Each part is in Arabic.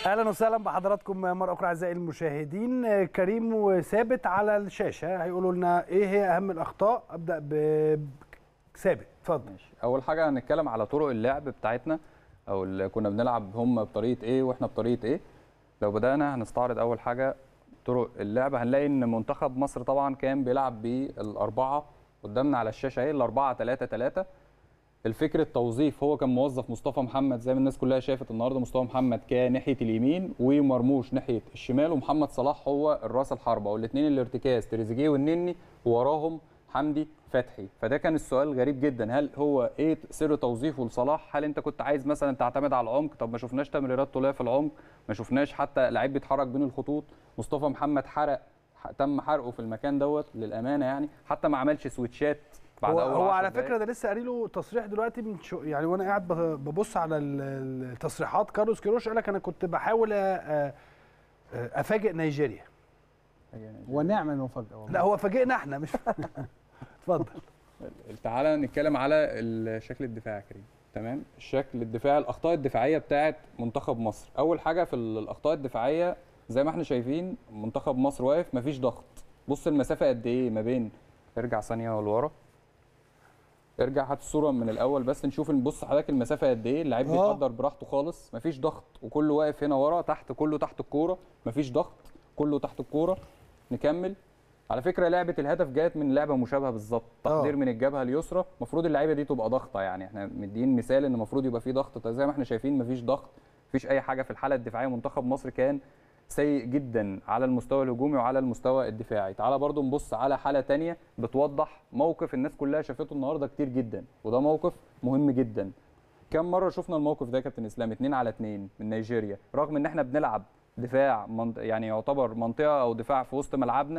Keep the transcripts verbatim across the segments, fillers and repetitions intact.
اهلا وسهلا بحضراتكم مره اخرى اعزائي المشاهدين. كريم وثابت على الشاشه هيقولوا لنا ايه هي اهم الاخطاء. ابدا بثابت، اتفضل. ماشي. اول حاجه هنتكلم على طرق اللعب بتاعتنا، او اللي كنا بنلعب هم بطريقه ايه واحنا بطريقه ايه. لو بدانا هنستعرض اول حاجه طرق اللعب، هنلاقي ان منتخب مصر طبعا كان بيلعب بالاربعه قدامنا على الشاشه اهي، الاربعه ثلاثة ثلاثة. الفكر التوظيف هو كان موظف مصطفى محمد زي ما الناس كلها شافت النهارده. مصطفى محمد كان ناحيه اليمين ومرموش ناحيه الشمال، ومحمد صلاح هو الراس الحربه، والاثنين الارتكاز تريزيجيه والنني، ووراهم حمدي فتحي. فده كان السؤال غريب جدا، هل هو ايه سر توظيفه لصلاح؟ هل انت كنت عايز مثلا تعتمد على العمق؟ طب ما شفناش تمريرات طوليه في العمق، ما شفناش حتى لعيب بيتحرك بين الخطوط. مصطفى محمد حرق تم حرقه في المكان دوت للامانه، يعني حتى ما عملش سويتشات بعد هو, اول هو على دقايق. فكره ده لسه قاري له تصريح دلوقتي من شو يعني، وانا قاعد ببص على التصريحات. كارلوس كيروش قال لك انا كنت بحاول افاجئ نيجيريا. ونعم المفاجاه والله. لا هو فاجئنا احنا مش اتفضل. تعالى نتكلم على الشكل الدفاعي يا كريم. تمام، الشكل الدفاعي، الاخطاء الدفاعيه بتاعه منتخب مصر. اول حاجه في الاخطاء الدفاعيه زي ما احنا شايفين منتخب مصر واقف مفيش ضغط. بص المسافه قد ايه ما بين، ارجع ثانيه لورا، ارجع هات الصوره من الاول بس نشوف. نبص حضرتك المسافه قد ايه، اللعيب بيقدر براحته خالص، مفيش ضغط، وكله واقف هنا ورا تحت، كله تحت الكوره، مفيش ضغط، كله تحت الكوره. نكمل. على فكره لعبه الهدف جت من لعبه مشابهه بالظبط، تحضير من الجبهه اليسرى. المفروض اللعيبه دي تبقى ضاغطه، يعني احنا مدين مثال ان المفروض يبقى في ضغط. زي ما احنا شايفين مفيش ضغط، مفيش اي حاجه في الحاله الدفاعيه. منتخب مصر كان سيء جدا على المستوى الهجومي وعلى المستوى الدفاعي. تعالى برضو نبص على حاله ثانيه بتوضح موقف الناس كلها شافته النهارده كتير جدا، وده موقف مهم جدا. كم مره شفنا الموقف ده يا كابتن اسلام؟ اتنين على اتنين من نيجيريا، رغم ان احنا بنلعب دفاع يعني يعتبر منطقه او دفاع في وسط ملعبنا،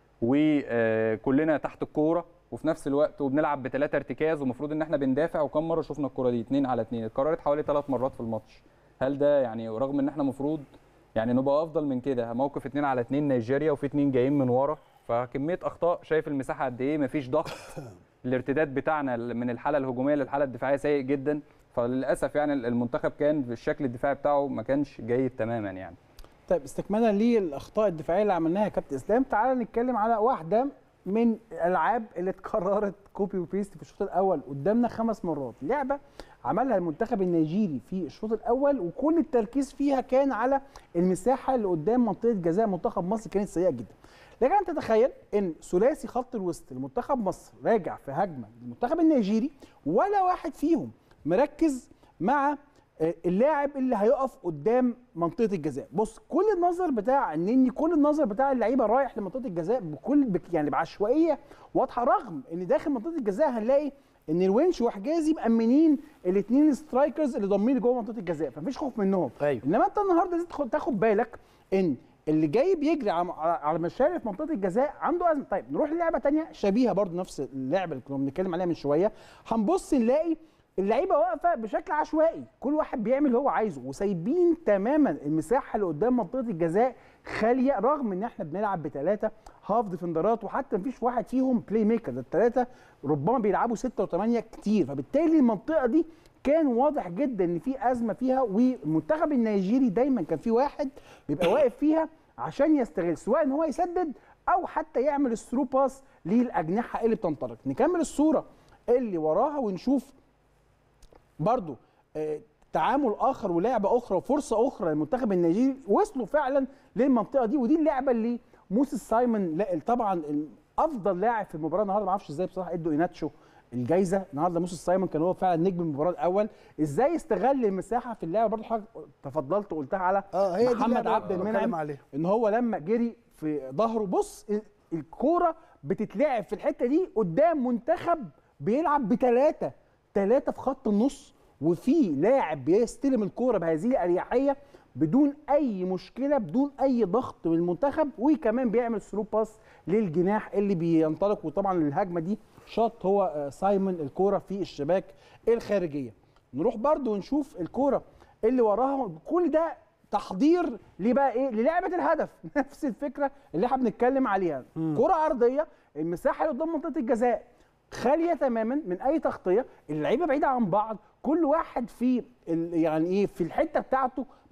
وكلنا تحت الكوره، وفي نفس الوقت وبنلعب بثلاثه ارتكاز، ومفروض ان احنا بندافع. وكم مره شفنا الكوره دي اتنين على اتنين؟ اتكررت حوالي ثلاث مرات في الماتش. هل ده يعني رغم ان احنا المفروض يعني نبقى افضل من كده؟ موقف اتنين على اتنين نيجيريا وفي اتنين جايين من ورا، فكميه اخطاء. شايف المساحه قد ايه؟ مفيش ضغط. الارتداد بتاعنا من الحاله الهجوميه للحاله الدفاعيه سيء جدا. فللاسف يعني المنتخب كان بالشكل الدفاعي بتاعه ما كانش جيد تماما يعني. طيب استكمالا للاخطاء الدفاعيه اللي عملناها يا كابتن اسلام، تعالى نتكلم على واحده من الالعاب اللي اتكررت كوبي وبيست في الشوط الاول قدامنا خمس مرات. لعبه عملها المنتخب النيجيري في الشوط الاول، وكل التركيز فيها كان على المساحه اللي قدام منطقه جزاء منتخب مصر، كانت سيئه جدا. لكن انت تتخيل ان ثلاثي خط الوسط لمنتخب مصر راجع في هجمه المنتخب النيجيري، ولا واحد فيهم مركز مع اللاعب اللي هيقف قدام منطقه الجزاء. بص كل النظر بتاع النني، كل النظر بتاع اللعيبه رايح لمنطقه الجزاء بكل بك يعني بعشوائيه واضحه، رغم ان داخل منطقه الجزاء هنلاقي ان الونش وحجازي مأمنين الاثنين سترايكرز اللي ضامنين جوه منطقه الجزاء، فمفيش خوف منهم. أيوة. انما انت النهارده لازم تاخد بالك ان اللي جاي بيجري على مشارف في منطقه الجزاء عنده ازمه. طيب نروح للعبه ثانيه شبيهه برضو نفس اللعبه اللي كنا بنتكلم عليها من شويه. هنبص نلاقي اللعيبه واقفه بشكل عشوائي، كل واحد بيعمل اللي هو عايزه، وسايبين تماما المساحه اللي قدام منطقه الجزاء خاليه، رغم ان احنا بنلعب بثلاثه هاف ديفندرات، وحتى مفيش واحد فيهم بلاي ميكر. ده الثلاثه ربما بيلعبوا سته وثمانيه كتير، فبالتالي المنطقه دي كان واضح جدا ان في ازمه فيها. والمنتخب النيجيري دايما كان في واحد بيبقى واقف فيها عشان يستغل، سواء ان هو يسدد او حتى يعمل الثرو باس للاجنحه اللي بتنطلق. نكمل الصوره اللي وراها ونشوف برضو آه تعامل اخر ولعبه اخرى وفرصه اخرى للمنتخب النيجيري. وصلوا فعلا للمنطقه دي، ودي اللعبه اللي موسيس سايمون طبعا افضل لاعب في المباراه النهارده. ما اعرفش ازاي بصراحه ادوا ايناتشو الجايزه النهارده. موسيس سايمون كان هو فعلا نجم المباراه الاول. ازاي استغل المساحه في اللعبه؟ برضو حضرتك تفضلت وقلتها على اه هي محمد عبد المنعم، ان هو لما جري في ظهره. بص الكوره بتتلعب في الحته دي قدام منتخب بيلعب بثلاثه ثلاثة في خط النص، وفي لاعب بيستلم الكوره بهذه الاريحيه بدون اي مشكله، بدون اي ضغط من المنتخب، وكمان بيعمل ثرو باس للجناح اللي بينطلق. وطبعا الهجمه دي شاط هو سايمون الكوره في الشباك الخارجيه. نروح برده ونشوف الكوره اللي وراها. كل ده تحضير ليه بقى ايه؟ للعبه الهدف. نفس الفكره اللي احنا بنتكلم عليها، كره عرضيه، المساحه اللي قدام منطقه الجزاء خاليه تماما من اي تغطيه، اللعيبه بعيده عن بعض، كل واحد في يعني ايه في الحته بتاعته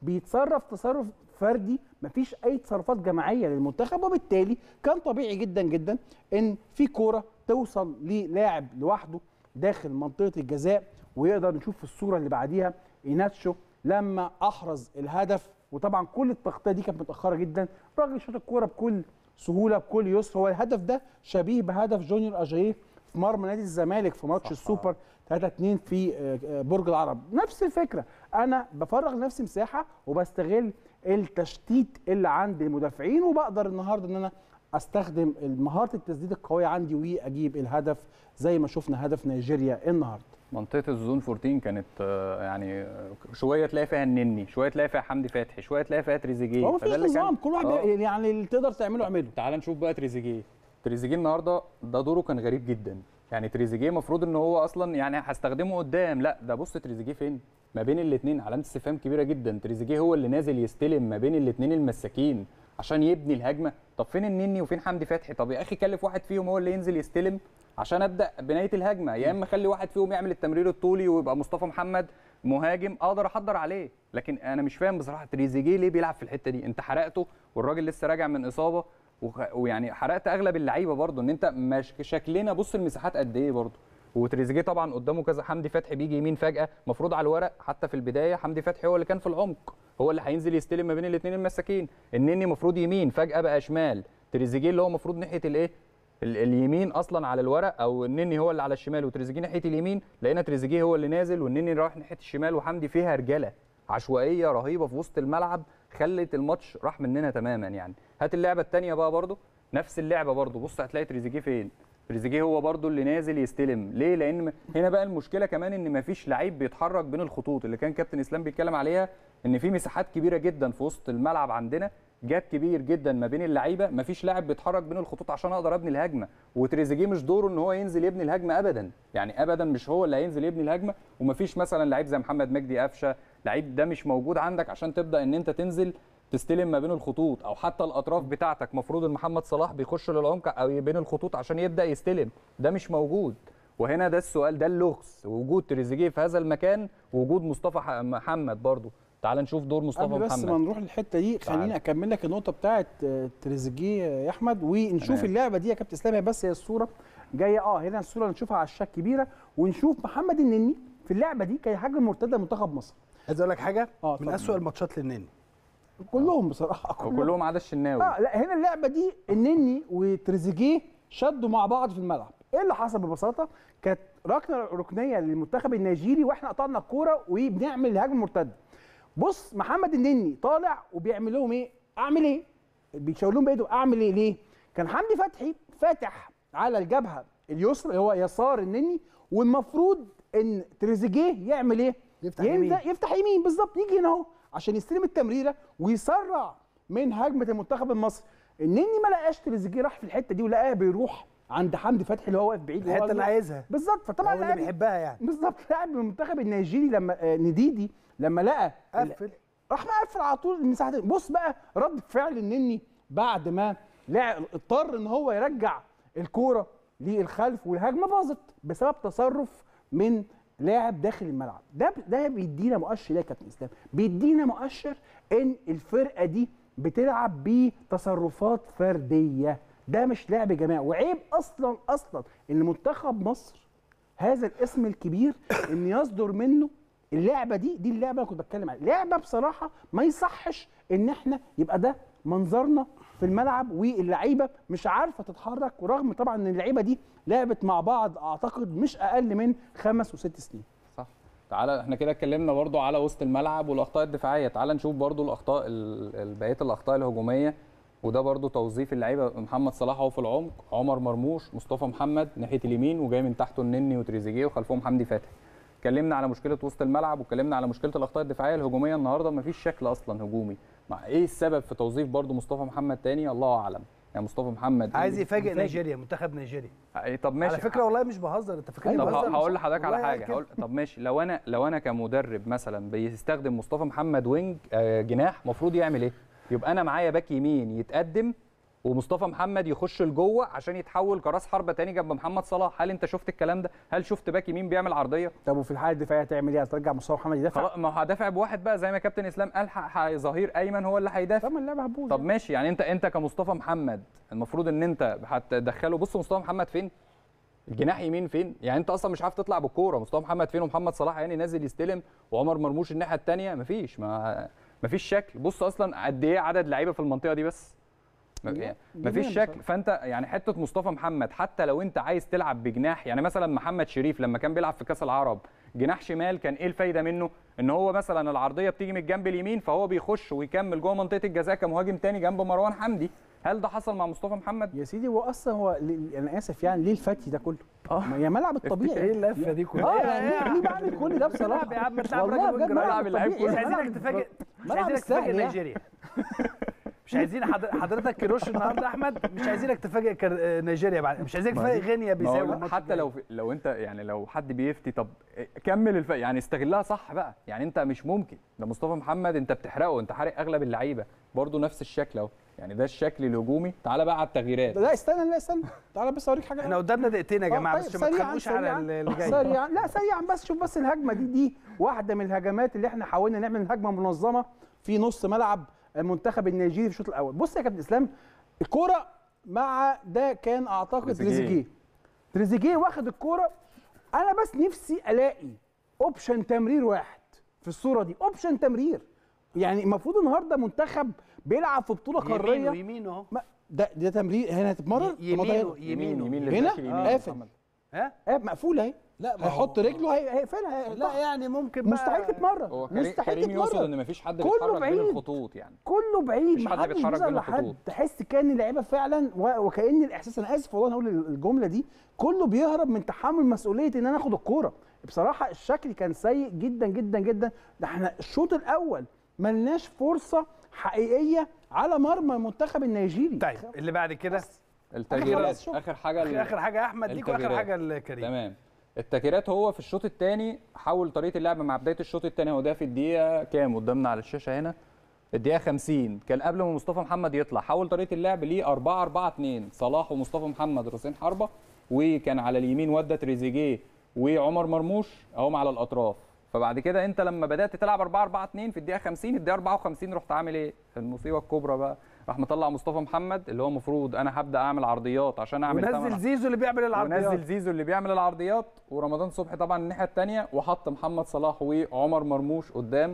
بيتصرف تصرف فردي، مفيش اي تصرفات جماعيه للمنتخب، وبالتالي كان طبيعي جدا جدا ان في كوره توصل للاعب لوحده داخل منطقه الجزاء. ويقدر نشوف في الصوره اللي بعديها ايناتشو لما احرز الهدف، وطبعا كل التغطيه دي كانت متاخره جدا، الراجل شاط الكوره بكل سهوله بكل يسر. هو الهدف ده شبيه بهدف جونيور اجاييه في مرمى نادي الزمالك في ماتش السوبر ثلاثة اتنين في برج العرب، نفس الفكره. انا بفرغ نفسي مساحه وبستغل التشتيت اللي عند المدافعين، وبقدر النهارده ان انا استخدم مهاره التسديد القويه عندي واجيب الهدف زي ما شفنا هدف نيجيريا النهارده. منطقه الزون أربعتاشر كانت يعني شويه تلاقي فيها النني، شويه تلاقي فيها حمدي فتحي، شويه تلاقي فيها تريزيجيه. هو مفيش نظام، كل واحد آه. يعني اللي تقدر تعمله اعمله. تعال نشوف بقى تريزيجيه. تريزيجيه النهارده ده دوره كان غريب جدا. يعني تريزيجيه المفروض ان هو اصلا يعني هستخدمه قدام، لا ده بص تريزيجيه فين؟ ما بين الاثنين، علامه استفهام كبيره جدا. تريزيجيه هو اللي نازل يستلم ما بين الاثنين المساكين عشان يبني الهجمه. طب فين النني وفين حمدي فتحي؟ طب يا اخي كلف واحد فيهم هو اللي ينزل يستلم عشان ابدا بنايه الهجمه، يا اما خلي واحد فيهم يعمل التمرير الطولي ويبقى مصطفى محمد مهاجم اقدر احضر عليه. لكن انا مش فاهم بصراحه تريزيجيه ليه بيلعب في الحته دي. انت حرقته والراجل لسه راجع من اصابه، ويعني حرقت اغلب اللعيبه برضو. ان انت مش شكلنا بص المساحات قد ايه برضو. وتريزيجيه طبعا قدامه كذا، حمدي فتحي بيجي يمين فجاه، المفروض على الورق حتى في البدايه حمدي فتحي هو اللي كان في العمق، هو اللي هينزل يستلم ما بين الاثنين المساكين. النني المفروض يمين فجاه بقى شمال، تريزيجيه اللي هو المفروض ناحيه الايه اليمين اصلا على الورق، او النني هو اللي على الشمال وتريزيجيه ناحيه اليمين. لقينا تريزيجيه هو اللي نازل والنني رايح ناحيه الشمال، وحمدي فيها رجاله عشوائيه رهيبه في وسط الملعب خلت الماتش راح مننا تماما. يعني هات اللعبه الثانيه بقى برضو نفس اللعبه برضو، بص هتلاقي تريزيجيه فين؟ تريزيجيه هو برضو اللي نازل يستلم. ليه؟ لان هنا بقى المشكله كمان ان مفيش لعيب بيتحرك بين الخطوط اللي كان كابتن اسلام بيتكلم عليها، ان في مساحات كبيره جدا في وسط الملعب عندنا، جاب كبير جدا ما بين اللعيبه، مفيش لاعب بيتحرك بين الخطوط عشان اقدر ابني الهجمه. وتريزيجيه مش دوره ان هو ينزل يبني الهجمه ابدا، يعني ابدا مش هو اللي هينزل يبني الهجمه. ومفيش مثلا لعيب زي محمد مجدي قفشه، لعيب ده مش موجود عندك عشان تبدا ان انت تنزل تستلم ما بين الخطوط، او حتى الاطراف بتاعتك مفروض ان محمد صلاح بيخش للعمق او بين الخطوط عشان يبدا يستلم، ده مش موجود. وهنا ده السؤال، ده اللغز، وجود تريزيجيه في هذا المكان ووجود مصطفى محمد برضو. تعال نشوف دور مصطفى محمد. بس ما نروح للحته دي خليني اكمل لك النقطه بتاعه تريزيجيه يا احمد، ونشوف تمام. اللعبه دي يا كابتن اسلام، هي بس هي الصوره جايه اه هنا الصوره نشوفها على الشاشه الكبيره، ونشوف محمد النني في اللعبه دي كان هجمه مرتده منتخب مصر. عايز اقول لك حاجه آه من اسوء الماتشات للنني كلهم بصراحه، كلهم, كلهم عدا الشناوي. اه لا هنا اللعبه دي النني وتريزيجيه شدوا مع بعض في الملعب. ايه اللي حصل ببساطه؟ كانت ركنه ركنيه للمنتخب النيجيري واحنا قطعنا الكوره وبنعمل الهجمه المرتده. بص محمد النني طالع وبيعمل لهم ايه؟ اعمل ايه؟ بيشاور لهم بايده اعمل ايه؟ ليه؟ كان حمدي فتحي فاتح على الجبهه اليسرى اللي هو يسار النني، والمفروض ان تريزيجيه يعمل ايه؟ يفتح يمين، يفتح يمين بالظبط، يجي هنا اهو عشان يستلم التمريره ويسرع من هجمه المنتخب المصري. النني ما لقاش تريزيجيه، راح في الحته دي ولقاه بيروح عند حمدي فتحي اللي هو واقف بعيد، الحته اللي عايزها بالظبط. فطبعا هو اللي بيحبها يعني بالظبط. لاعب من المنتخب النيجيري لما آه نديدي لما لقى قفل راح مقفل على طول المساحه دي. بص بقى رد فعل النني بعد ما لاعب اضطر ان هو يرجع الكوره للخلف والهجمه باظت بسبب تصرف من لاعب داخل الملعب. ده ده بيدينا مؤشر يا كابتن اسلام، بيدينا مؤشر ان الفرقه دي بتلعب بتصرفات فرديه، ده مش لعب جماعي. وعيب اصلا اصلا ان منتخب مصر هذا الاسم الكبير ان يصدر منه اللعبه دي دي اللعبه اللي كنت بتكلم عليها، لعبه بصراحه ما يصحش ان احنا يبقى ده منظرنا في الملعب واللعيبه مش عارفه تتحرك، ورغم طبعا ان اللعيبه دي لعبت مع بعض اعتقد مش اقل من خمس وست سنين. صح. تعالى احنا كده اتكلمنا برضو على وسط الملعب والاخطاء الدفاعيه، تعالى نشوف برضو الاخطاء بقيه الاخطاء الهجوميه، وده برضو توظيف اللعيبه. محمد صلاح اهو في العمق، عمر مرموش، مصطفى محمد ناحيه اليمين، وجاي من تحته النني وتريزيجيه وخلفهم حمدي فتحي. اتكلمنا على مشكله وسط الملعب واتكلمنا على مشكله الاخطاء الدفاعيه. الهجوميه النهارده مفيش شكل اصلا هجومي. مع ايه السبب في توظيف برضو مصطفى محمد تاني؟ الله اعلم. يعني مصطفى محمد عايز يفاجئ نيجيريا، منتخب نيجيريا. طب ماشي على فكره والله مش بهزر، انت فاكرني بهزر؟ طب هقول لحضرتك على حاجه، هقول طب ماشي، لو انا لو انا كمدرب مثلا بيستخدم مصطفى محمد وينج جناح، المفروض يعمل ايه؟ يبقى انا معايا باك يمين يتقدم ومصطفى محمد يخش لجوه عشان يتحول كراس حربه تاني جنب محمد صلاح. هل انت شفت الكلام ده؟ هل شفت باك يمين بيعمل عرضيه؟ طب وفي الحاله الدفاعيه هتعمل ايه؟ هترجع مصطفى محمد يدافع؟ خلاص، ما هو هدافع بواحد بقى زي ما كابتن اسلام قال، ح- ظهير ايمن هو اللي هيدافع. طب ما اللعبه هتبوظ. طب ماشي، يعني انت انت كمصطفى محمد المفروض ان انت هتدخله. بص مصطفى محمد فين؟ الجناح يمين فين؟ يعني انت اصلا مش عارف تطلع بالكوره. مصطفى محمد فين ومحمد صلاح يعني نازل يستلم وعمر مرموش الناحيه الثانيه؟ مفيش ما مفيش شكل. بص اصلا قد ايه عدد لعيبه في المنطقه دي بس يعني مفيش شكل. فانت يعني حته مصطفى محمد حتى لو انت عايز تلعب بجناح، يعني مثلا محمد شريف لما كان بيلعب في كاس العرب جناح شمال كان ايه الفايده منه؟ ان هو مثلا العرضيه بتيجي من الجنب اليمين فهو بيخش ويكمل جوه منطقه الجزاء كمهاجم تاني جنب مروان حمدي. هل ده حصل مع مصطفى محمد؟ يا سيدي هو اصلا هو ليه- انا اسف يعني ليه الفتي ده كله؟ اه ما هي ملعب الطبيعي. ايه اللفه دي كلها؟ اه يعني ليه- ليه بعمل كل ده بصراحه؟ يا عم تلعب والله راجل بجد وينج ملعب اللعيب الطبيعي. مش ملعب عايزينك تفاجئ مش ملعب عايزينك السهل تفاجئ يعني. نيجيريا. مش عايزين حضر- حضرتك كيروش النهارده احمد، مش عايزينك تفاجئ كر- نيجيريا بعد، مش عايزينك تفاجئ غينيا ما هو بيساوي لا، الماتش حتى الجاي. لو في لو انت يعني لو حد بيفتي طب كمل الف... يعني استغلها صح بقى. يعني انت مش ممكن ده مصطفى محمد انت بتحرقه، انت حارق اغلب اللعيبه برضه نفس الشكل اهو. يعني ده الشكل الهجومي. تعالى بقى على التغييرات. لا استنى لا استنى تعالى بس اوريك حاجه. احنا قدامنا دقيقتين يا آه، جماعه طيب، بس عشان ما سريعاً، تخافوش على سريعاً. اللي جاي. سريعا لا سريعا بس شوف بس الهجمه دي دي واحده من الهجمات اللي احنا حاولنا نعمل هجمه منظمه في نص ملعب المنتخب النيجيري في الشوط الاول. بص يا كابتن اسلام الكوره مع ده كان اعتقد تريزيجيه. تريزيجيه تريزيجيه واخد الكوره. انا بس نفسي الاقي اوبشن تمرير واحد في الصوره دي، اوبشن تمرير. يعني المفروض النهارده منتخب بيلعب في بطوله يمين قاريه. ويمين اهو. ما- ده ده تمرير هنا هتتمرر. ي- طب ما ده يمين هنا. يمين يمين هنا؟ للباك اليمين آه، يا قافل. محمد. ها اه مقفوله اهي. لا ما هو- هيحط رجله هي- هيقفلها. لا يعني ممكن بقى مستحيل تتمرر. هو كريم, مستحيل كريم يقصد تتمرر. ان مفيش حد كله بيتحرك بين بعيد. الخطوط يعني. كله بعيد مفيش حد محدش بيتحرك بيظهر بين لحد. الخطوط. تحس كان اللعيبه فعلا و- وكأن الاحساس، انا اسف والله انا اقول الجمله دي، كله بيهرب من تحمل مسؤوليه ان انا اخد الكوره. بصراحه الشكل كان سيء جدا جدا جدا. ده احنا الشوط الاول ملناش فرصه حقيقيه على مرمى المنتخب النيجيري. طيب اللي بعد كده التغييرات خلاص شوف. اخر حاجه ال- اخر حاجه يا احمد ليك واخر التغييرات. حاجه لكريم. تمام. التغييرات هو في الشوط الثاني حول طريقه اللعب مع بدايه الشوط الثاني. هو ده في الدقيقه كام قدامنا على الشاشه هنا؟ الدقيقه خمسين. كان قبل ما مصطفى محمد يطلع حول طريقه اللعب ليه أربعة أربعة اتنين، صلاح ومصطفى محمد راسين حربه، وكان على اليمين ودى تريزيجيه وعمر مرموش اهم على الاطراف. فبعد كده انت لما بدات تلعب أربعة أربعة اتنين في الدقيقه خمسين، الدقيقه أربعة وخمسين رحت عامل ايه؟ المصيبه الكبرى بقى، راح مطلع مصطفى محمد اللي هو المفروض انا هبدا اعمل عرضيات عشان اعمل ونزل تمن- زيزو اللي بيعمل العرضيات. ونزل زيزو اللي بيعمل العرضيات، ورمضان صبحي طبعا الناحيه الثانيه، وحط محمد صلاح وعمر مرموش قدام.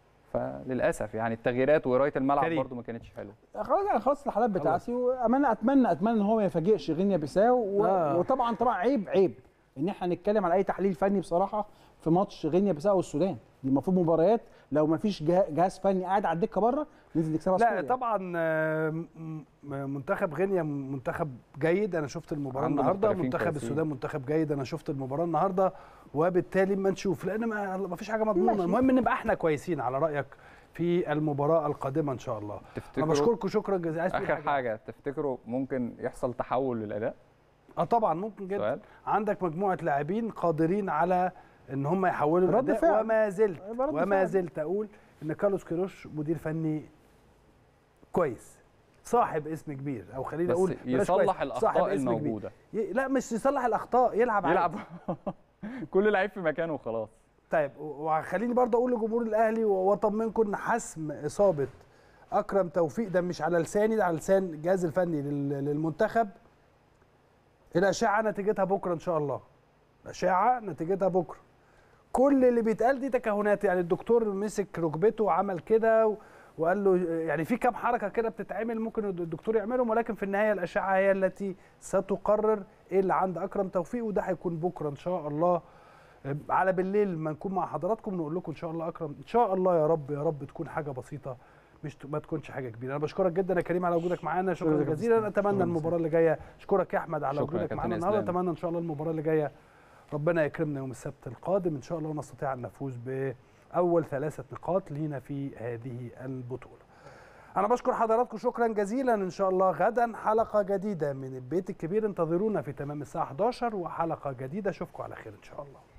فللاسف يعني التغييرات وقرايه الملعب كريم. برده ما كانتش حلوه. خلاص انا خلصت الحالات بتاعتي، وامانه اتمنى اتمنى ان هو ما يفاجئش غينيا بيساو و... آه. وطبعا طبعا عيب عيب ان احنا نتكلم على اي تحليل فني بصراحه في ماتش غينيا بيساو والسودان. دي المفروض مباريات لو ما فيش جه- جهاز فني قاعد على الدكه بره ننزل نكسبها لا سكور طبعا آه، م- م- منتخب غينيا منتخب جيد. انا شفت المباراه عنده النهارده. محترفين منتخب كويسين. السودان منتخب جيد. انا شفت المباراه النهارده وبالتالي ما نشوف، لان ما ما فيش حاجه مضمونه. ماشي. المهم نبقى احنا كويسين على رايك في المباراه القادمه ان شاء الله. انا تفتكروا بشكركم شكرا جزيلا. عايز تقول اخر حاجه تفتكروا ممكن يحصل تحول للاداء؟ اه طبعا ممكن جدا. سؤال. عندك مجموعه لاعبين قادرين على ان هم يحولوا رد الاداء، فعل. وما زلت يبقى رد وما فعل. زلت اقول ان كارلوس كيروش مدير فني كويس، صاحب اسم كبير، او خليني اقول بس بلاش يصلح كويس، صاحب الاخطاء اسم كبير. الموجوده. ي- لا مش يصلح الاخطاء، يلعب عادي. يلعب كل لعيب في مكانه وخلاص. طيب وخليني برضه اقول لجمهور الاهلي واطمنكم ان حسم اصابه اكرم توفيق ده مش على لساني، ده على لسان الجهاز الفني لل- للمنتخب. الاشعه نتيجتها بكره ان شاء الله. الاشعه نتيجتها بكره. كل اللي بيتقال دي تكهنات. يعني الدكتور مسك ركبته وعمل كده و- وقال له يعني في كام حركه كده بتتعمل ممكن الدكتور يعملهم، ولكن في النهايه الاشعه هي التي ستقرر ايه اللي عند اكرم توفيق، وده هيكون بكره ان شاء الله على بالليل ما نكون مع حضراتكم نقول لكم ان شاء الله اكرم ان شاء الله يا رب يا رب تكون حاجه بسيطه مش ت- ما تكونش حاجه كبيره. انا بشكرك جدا يا كريم على وجودك معانا، شكرا شكرا جزيلا. جزيلا. اتمنى شكرا المباراه اللي جايه، اشكرك يا احمد على شكرا يا وجودك كابتن معانا النهارده. إسلام. اتمنى ان شاء الله المباراه اللي جايه ربنا يكرمنا يوم السبت القادم ان شاء الله ونستطيع ان نفوز باول ثلاثه نقاط لينا في هذه البطوله. انا بشكر حضراتكم شكرا جزيلا. ان شاء الله غدا حلقه جديده من البيت الكبير، انتظرونا في تمام الساعه حداشر وحلقه جديده. اشوفكم على خير ان شاء الله.